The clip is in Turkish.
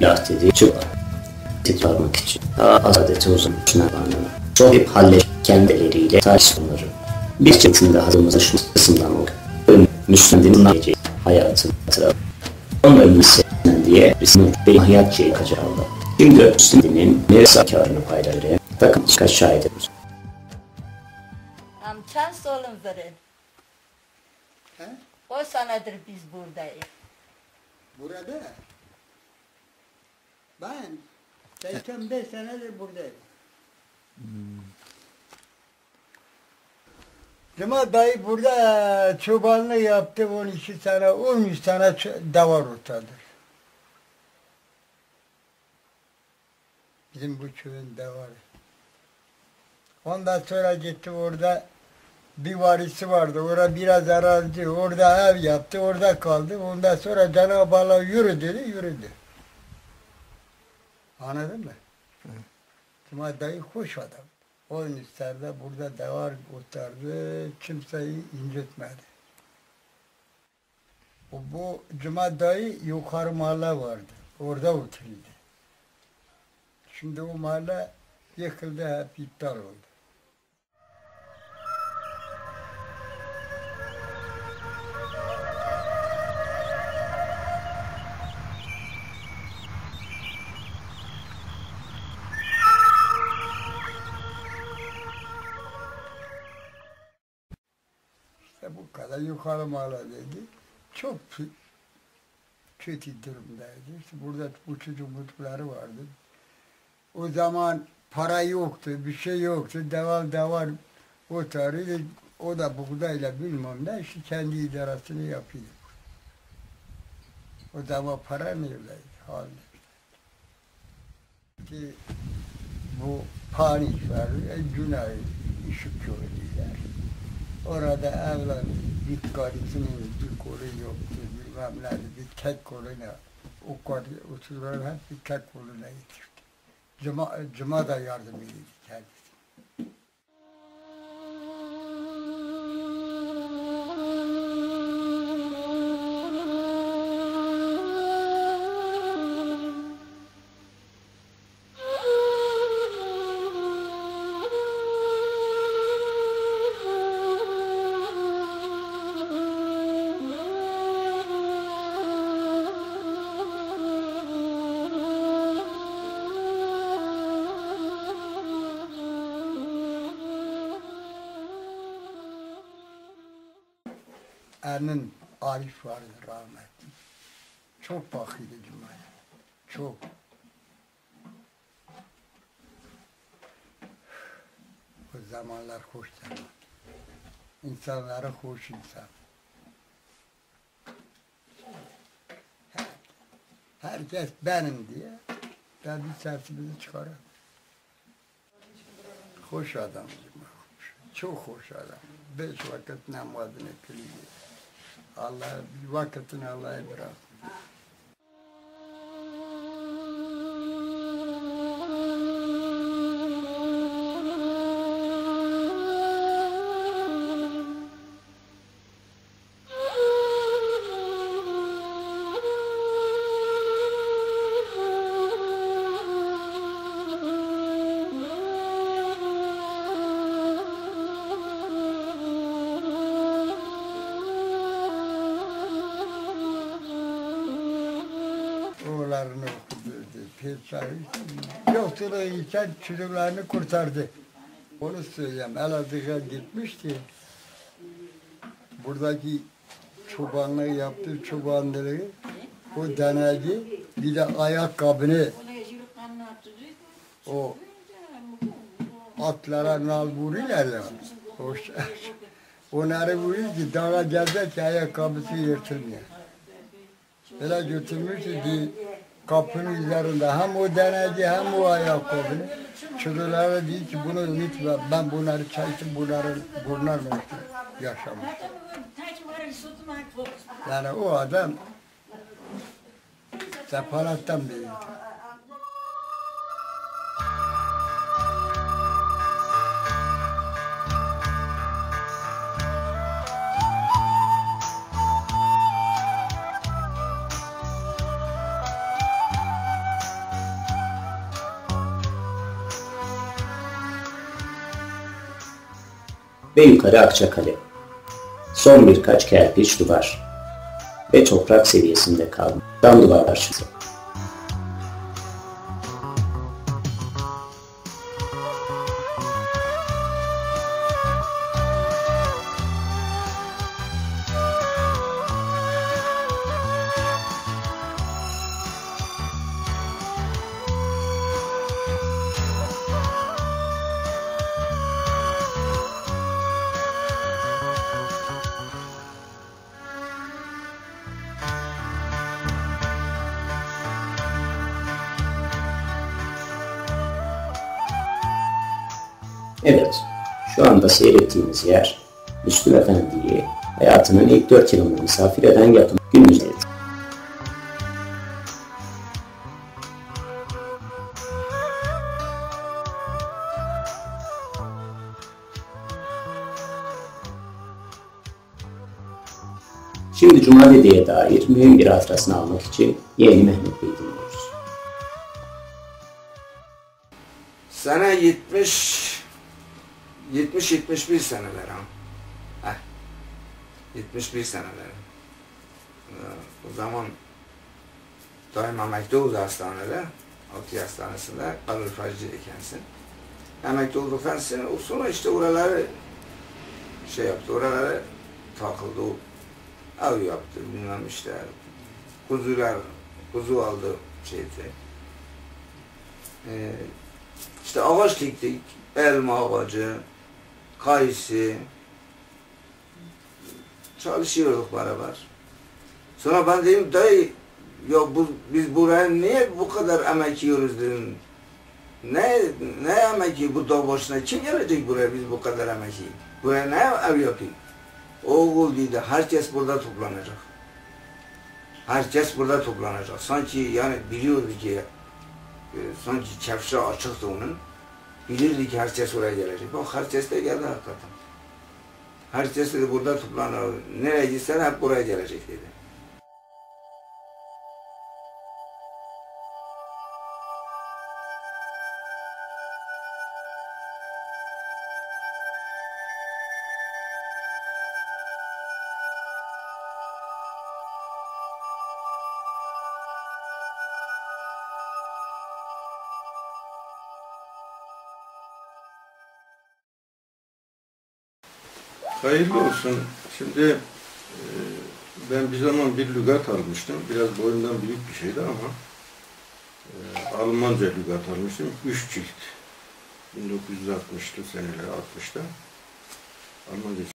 Silah dediği çıplak. Titrarmak için. Daha adeti uzun düşünenlerden. Çok hep halledip kendi elleriyle tartışmaları. Bir çetimde hazırımızı şu kısımdan oldu. Müslüman'ın diyeceği hayatın hatırladı. Onun ölmesinden diye bizim bir hayatçı yıkacağında. Şimdi Müslüman'ın neresakarını paylaşıyor. Takım çıkar şahit ediyoruz. Çend solun verin. O senedir biz buradayız. Burada? Ben 85 senedir buradayım. Cuma dayı burada çobanlık yaptı 12 sene, 13 sene davar ortadır. Bizim bu köyün davarı. Ondan sonra gitti orada bir varisi vardı. Orada biraz arazi, orada ev yaptı, orada kaldı. Ondan sonra Cenab-ı Allah yürü dedi, yürüdü. Anladın mı? Cuma dayı hoş adam. Onun üstlerde burada davar otardı, kimseyi incitmedi. Bu Cuma dayı yukarı mahalle vardı. Orada oturuyordu. Şimdi o mahalle yıkıldı, hep iptal oldu. Bu kadar yukarı mahalledeydi. Çok kötü durumdaydı. İşte burada uçucu mutluları vardı. O zaman para yoktu, bir şey yoktu. Davar otarıydı. O da buğdayla bilmem ne, işte kendi idarasını yapıyordu. O zaman para neredeydi? Halde. Ki bu panik var, günah işi köylüler. Orada evlendi, bir karısının bir kolu yoktu, bilmem ne, bir tek koluna, o karı oturuyor hep bir tek koluna getirdi. Cuma da yardım edildi kendisi. Ernin Arif vardı rahmetli. Çok bakıydı Cuma'ya. Çok. O zamanlar hoş zaman. İnsanlara hoş insan. Herkes benim diye kendi sesimizi çıkarır. Hoş adam Cuma. Çok hoş adam. 5 vakit namazını kılıyor. Allah bir vakitini Allah'a bırak. Oğullarını okudurdu. Yoksulluğu için çocuklarını kurtardı. Onu söyleyeyim. Elazığ'a gitmişti. Buradaki çobanlığı yaptı, çobanlığı. O deneci bir de ayakkabını o atlara nal vuruyorlar ya. Onları vuruyor ki dağa gelecek ki ayakkabısı yırtılmıyor. Öyle götürmüştü ki kapının üzerinde hem o deneci hem o ayakkabını. Çocuklara diyor ki bunu unutma, ben bunları çektim, bunlarla yaşamış. Yani o adam sefalattan biriydi. ve yukarı Akçakale. Son birkaç kerpiç duvar ve toprak seviyesinde kalmış cam duvar karşısı. Evet, şu anda seyrettiğimiz yer, Müslüm Efendi'yi hayatının ilk 4 yılında misafir eden yapım günümüzdedir. Şimdi Cumali'ye dair mühim bir hatırasını almak için yeğeni Mehmet Bey'i dinliyoruz. Sene 70-71 seneler ha. 71 seneler. O zaman daim emekli oldu hastanede. Altı hastanesinde kalorifacı kendisi. Emekli olduktan sonra işte oraları şey yaptı, oraları takıldı. Av yaptı, bilmem işte. Kuzu aldı şeydi. İşte ağaç diktik, elma ağacı, kayısı, çalışıyorduk beraber. Sonra ben dedim, dayı, ya biz buraya niye bu kadar emek yiyoruz dedim. Ne emek yiyor bu dağ başına, kim gelecek buraya biz bu kadar emek yiyor? Buraya ne ev yapayım? Oğul dedi, herkes burada toplanacak. Herkes burada toplanacak. Sanki yani biliyordu ki, sanki çefşe açıktı onun. Bilirdi ki herkes oraya gelecek. Bak herkes de geldi hakikaten. Herkes de burada toplanır. Nereye gitsen hep buraya gelecek dedi. Hayırlı olsun. Şimdi ben bir zaman bir lügat almıştım. Biraz boyumdan büyük bir şeydi ama Almanca lügat almıştım. 3 cilt. 1960'lı seneler 60'ta. Almanca